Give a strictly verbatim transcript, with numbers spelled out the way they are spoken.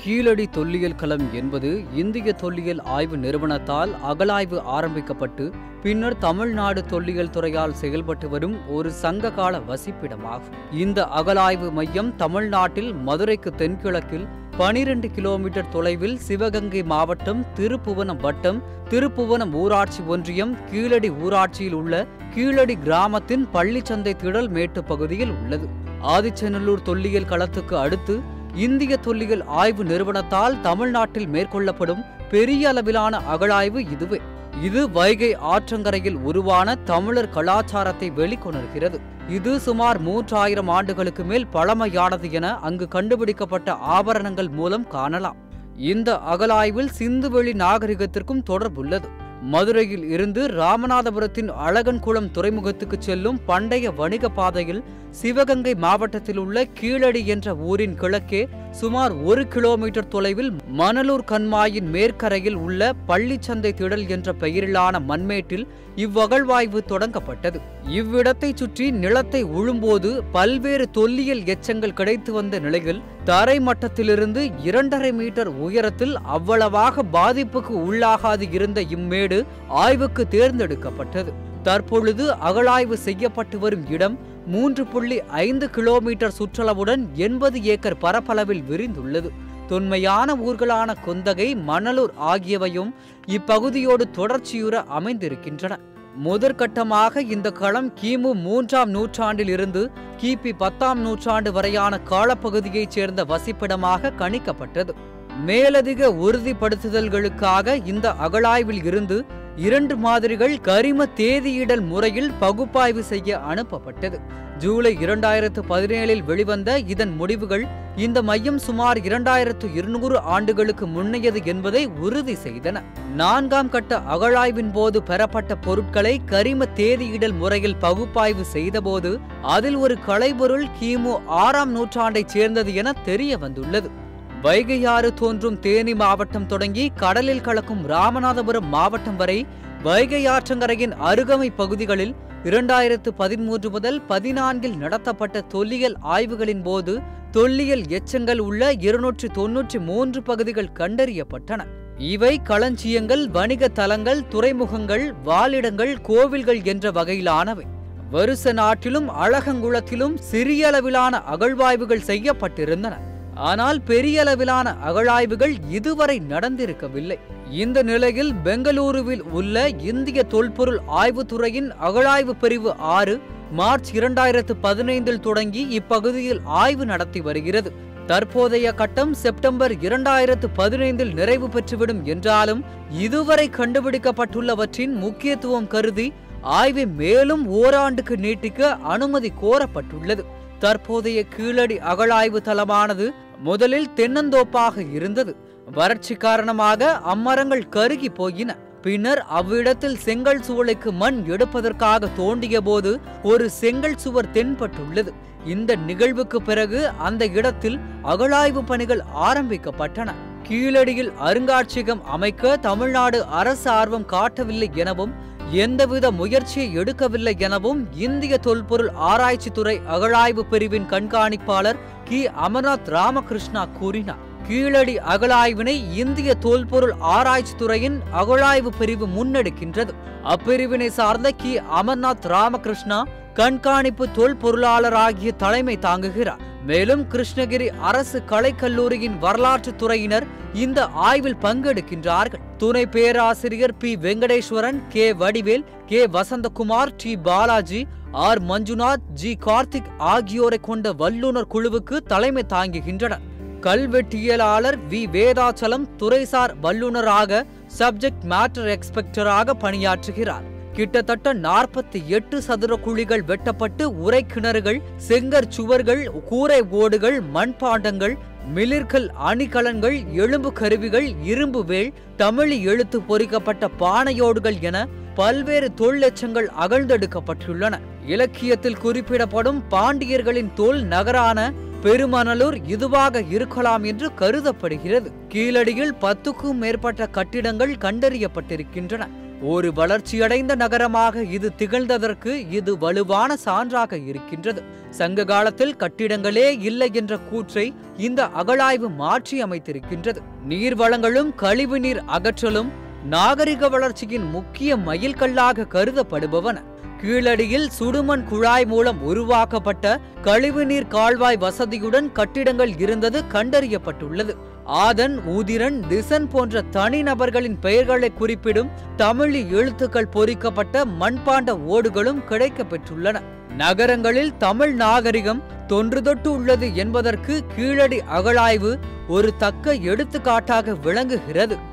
கீழடி தொல்லியல் களம் என்பது இந்திய தொல்லியல் ஆய்வு நிறுவனத்தால் அகழாய்வு ஆரம்பிக்கப்பட்டு பின்னர் தமிழ்நாடு தொல்லியல் துறையால் செயல்பட்டு வரும் ஒரு சங்ககால வசிப்பிடமாகும். இந்த அகழாய்வு மையம் தமிழ்நாட்டில் மதுரைக்கு தென்கிழக்கில் பனிரெண்டு கிலோமீட்டர் தொலைவில் சிவகங்கை மாவட்டம் திருப்புவனம் வட்டம் திருப்புவனம் ஊராட்சி ஒன்றியம் கீழடி ஊராட்சியில் உள்ள கீழடி கிராமத்தின் பள்ளிச்சந்தை திடல் மேட்டு பகுதியில் உள்ளது. ஆதிச்சநல்லூர் தொல்லியல் களத்துக்கு அடுத்து இந்திய தொல்லியல் ஆய்வு நிறுவனத்தால் தமிழ்நாட்டில் மேற்கொள்ளப்படும் பெரிய அளவிலான அகழாய்வு இதுவே. இது வைகை ஆற்றங்கரையில் உருவான தமிழர் கலாச்சாரத்தை வெளிக்கொணர்கிறது. இது சுமார் மூன்றாயிரம் ஆண்டுகளுக்கு மேல் பழமையானது என அங்கு கண்டுபிடிக்கப்பட்ட ஆபரணங்கள் மூலம் காணலாம். இந்த அகழாய்வில் சிந்துவெளி நாகரிகத்திற்கும் தொடர்புள்ளது. மதுரையில் இருந்து ராமநாதபுரத்தின் அழகன்குளம் துறைமுகத்துக்கு செல்லும் பண்டைய வணிக பாதையில் சிவகங்கை மாவட்டத்தில் உள்ள கீழடி என்ற ஊரின் கிழக்கே சுமார் ஒரு கிலோமீட்டர் தொலைவில் மணலூர் கண்மாயின் மேற்கரையில் உள்ள பள்ளிச்சந்தை திடல் என்ற பெயரிலான மண்மேட்டில் இவ்வகழ்வாய்வு தொடங்கப்பட்டது. இவ்விடத்தை சுற்றி நிலத்தை உழும்போது பல்வேறு தொல்லியல் எச்சங்கள் கிடைத்து வந்த நிலையில் தரை மட்டத்திலிருந்து இரண்டரை மீட்டர் உயரத்தில் அவ்வளவாக பாதிப்புக்கு உள்ளாகாது இருந்த இம்மேடு ஆய்வுக்கு தேர்ந்தெடுக்கப்பட்டது. தற்பொழுது அகழாய்வு செய்யப்பட்டு வரும் இடம் மூன்று புள்ளி ஐந்து கிலோமீட்டர் சுற்றளவுடன் எண்பது ஏக்கர் பரப்பளவில் விரிந்துள்ளது. தொன்மையான ஊர்களான கொந்தகை, மணலூர் ஆகியவையும் இப்பகுதியோடு தொடர்ச்சியுற அமைந்திருக்கின்றன. முதற்கட்டமாக இந்த களம் கிமு மூன்றாம் நூற்றாண்டில் இருந்து கிபி பத்தாம் நூற்றாண்டு வரையான காலப்பகுதியைச் சேர்ந்த வசிப்பிடமாக கணிக்கப்பட்டது. மேலதிக உறுதிப்படுத்துதல்களுக்காக இந்த அகழாய்வில் இருந்து இரண்டு மாதிரிகள் கரிம தேதியிடல் முறையில் பகுப்பாய்வு செய்ய அனுப்பப்பட்டது. ஜூலை இரண்டாயிரத்து பதினேழில் வெளிவந்த இதன் முடிவுகள் இந்த மையம் சுமார் இரண்டாயிரத்து இருநூறு ஆண்டுகளுக்கு முன்னையது என்பதை உறுதி செய்தன. நான்காம் கட்ட அகழாய்வின் போது பெறப்பட்ட பொருட்களை கரிம தேதியிடல் முறையில் பகுப்பாய்வு செய்தபோது அதில் ஒரு கலைப்பொருள் கிமு ஆறாம் நூற்றாண்டைச் சேர்ந்தது என தெரிய வந்துள்ளது. வைகையாறு தோன்றும் தேனி மாவட்டம் தொடங்கி கடலில் கலக்கும் ராமநாதபுரம் மாவட்டம் வரை வைகை ஆற்றங்கரையின் அருகமை பகுதிகளில் இரண்டாயிரத்து பதிமூன்று முதல் பதினான்கில் நடத்தப்பட்ட தொல்லியல் ஆய்வுகளின் போது தொல்லியல் எச்சங்கள் உள்ள இருநூற்று தொன்னூற்றி மூன்று பகுதிகள் கண்டறியப்பட்டன. இவை களஞ்சியங்கள், வணிக தலங்கள், துறைமுகங்கள், வாழிடங்கள், கோவில்கள் என்ற வகையிலானவை. வருச நாட்டிலும் அழகங்குளத்திலும் சிறிய அளவிலான அகழ்வாய்வுகள் செய்யப்பட்டிருந்தன. ஆனால் பெரிய அளவிலான அகழாய்வுகள் இதுவரை நடந்திருக்கவில்லை. இந்த நிலையில் பெங்களூருவில் உள்ள இந்திய தொல்பொருள் ஆய்வுத்துறையின் அகழாய்வு பிரிவு ஆறு மார்ச் இரண்டாயிரத்து பதினைந்தில் தொடங்கி இப்பகுதியில் ஆய்வு நடத்தி வருகிறது. தற்போதைய கட்டம் செப்டம்பர் இரண்டாயிரத்து பதினைந்தில் நிறைவு பெற்றுவிடும் என்றாலும் இதுவரை கண்டுபிடிக்கப்பட்டுள்ளவற்றின் முக்கியத்துவம் கருதி ஆய்வை மேலும் ஓராண்டுக்கு நீட்டிக்க அனுமதி கோரப்பட்டுள்ளது. தற்போதைய கீழடி அகழாய்வு தளமானது முதலில் தென்னந்தோப்பாக இருந்தது. வறட்சி காரணமாக அம்மரங்கள் கருகி போயின. பின்னர் அவ்விடத்தில் செங்கல் சூளைக்கு மண் எடுப்பதற்காக தோண்டிய போது ஒரு செங்கல் சுவர் தென்பட்டுள்ளது. இந்த நிகழ்வுக்கு பிறகு அந்த இடத்தில் அகழாய்வு பணிகள் ஆரம்பிக்கப்பட்டன. கீழடியில் அருங்காட்சியகம் அமைக்க தமிழ்நாடு அரசு ஆர்வம் காட்டவில்லை எனவும் எந்தவித முயற்சியை எடுக்கவில்லை எனவும் இந்திய தொல்பொருள் ஆராய்ச்சித்துறை அகழாய்வு பிரிவின் கண்காணிப்பாளர் கி அமர்நாத் ராமகிருஷ்ணா கூறினார். கீழடி அகழாய்வினை இந்திய தொல்பொருள் ஆராய்ச்சித்துறையின் அகழாய்வு பிரிவு முன்னெடுக்கின்றது. அப்பிரிவினை சார்ந்த கி அமர்நாத் ராமகிருஷ்ணா கண்காணிப்பு தொல்பொருளாளர் ஆகிய தலைமை தாங்குகிறார். மேலும் கிருஷ்ணகிரி அரசு கலைக்கல்லூரியின் வரலாற்று துறையினர் இந்த ஆய்வில் பங்கெடுக்கின்றார்கள். துணை பேராசிரியர் P Venkateswaran, K Vadivel, K Vasanthakumar, T Balaji, R Manjunath, G Karthik ஆகியோரை கொண்ட வல்லுநர் குழுவுக்கு தலைமை தாங்குகின்றனர். கல்வெட்டியலாளர் வி வேதாச்சலம் துறைசார் வல்லுநராக சப்ஜெக்ட் மேட்டர் எக்ஸ்பெக்டராக பணியாற்றுகிறார். கிட்டத்தட்ட நாற்பத்தி எட்டு சதுர குழிகள் வெட்டப்பட்டு உரை கிணறுகள், செங்கற் சுவர்கள், கூரை ஓடுகள், மண்பாண்டங்கள், மிளிர்கள், அணிகலன்கள், எலும்பு கருவிகள், இரும்பு வேல், தமிழ் எழுத்து பொறிக்கப்பட்ட பானையோடுகள் என பல்வேறு தொல்லெச்சங்கள் அகழ்ந்தெடுக்கப்பட்டுள்ளன. இலக்கியத்தில் குறிப்பிடப்படும் பாண்டியர்களின் தொல் நகரான பெருமணலூர் இதுவாக இருக்கலாம் என்று கருதப்படுகிறது. கீழடியில் பத்துக்கும் மேற்பட்ட கட்டிடங்கள் கண்டறியப்பட்டிருக்கின்றன. ஒரு வளர்ச்சியடைந்த நகரமாக இது திகழ்ந்ததற்கு இது வலுவான சான்றாக இருக்கின்றது. சங்க காலத்தில் கட்டிடங்களே இல்லை என்ற கூற்றை இந்த அகழாய்வு மாற்றி அமைத்திருக்கின்றது. நீர்வளங்களும் கழிவுநீர் அகற்றலும் நாகரிக வளர்ச்சியின் முக்கிய மைல்கல்லாக கருதப்படுபவன. கீழடியில் சுடுமண் குழாய் மூலம் உருவாக்கப்பட்ட கழிவுநீர் கால்வாய் வசதியுடன் கட்டிடங்கள் இருந்தது கண்டறியப்பட்டுள்ளது. ஆதன், ஊதிரன், திசன் போன்ற தனிநபர்களின் பெயர்களை குறிப்பிடும் தமிழ் எழுத்துக்கள் பொறிக்கப்பட்ட மண்பாண்ட ஓடுகளும் கிடைக்கப் பெற்றுள்ளன. நகரங்களில் தமிழ் நாகரிகம் தொன்று தொட்டு உள்ளது என்பதற்கு கீழடி அகழாய்வு ஒரு தக்க எடுத்துக்காட்டாக விளங்குகிறது.